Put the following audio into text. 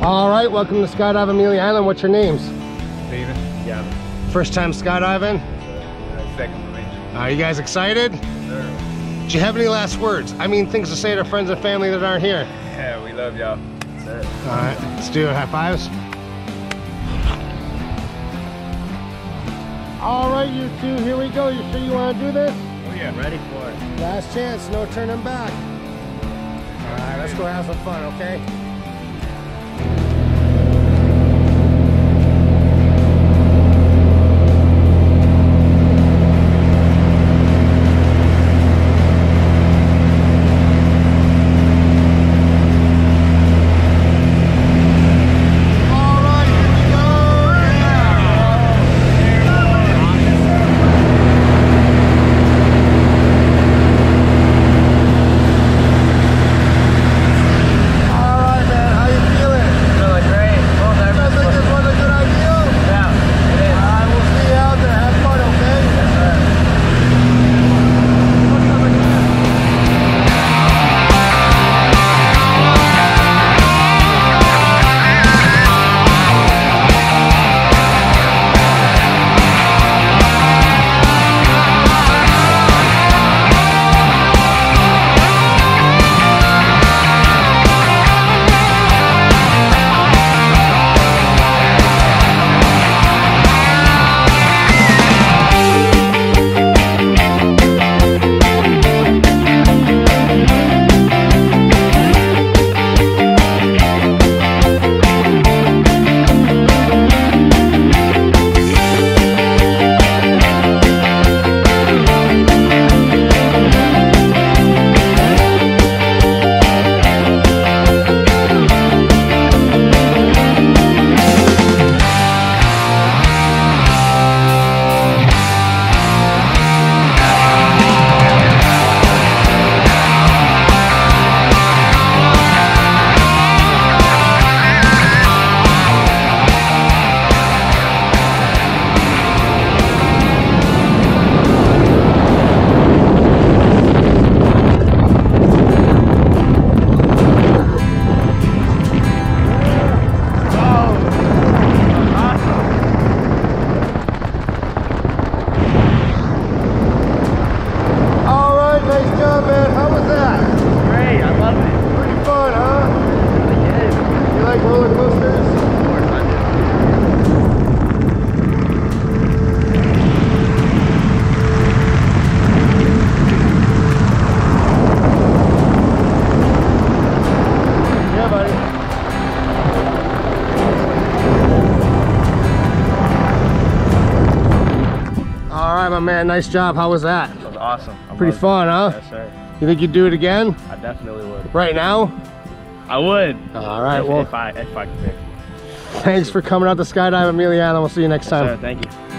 All right, welcome to Skydive Amelia Island. What's your names? David, Gavin. First time skydiving? Second for me. Are you guys excited? Sure. Do you have any last words? I mean, things to say to friends and family that aren't here. Yeah, we love y'all. That's it. All right, let's do it. High fives. All right, you two, here we go. You sure you want to do this? Oh yeah, ready for it. Last chance, no turning back. All right, let's go have some fun, okay? My man, nice job. How was that? That was awesome. Pretty fun, huh? Yes, sir. You think you'd do it again? I definitely would. Right now? I would. All right. If Well, I could pick. thanks for coming out to Skydive Amelia Island. We'll see you next time. Yes, sir. Thank you.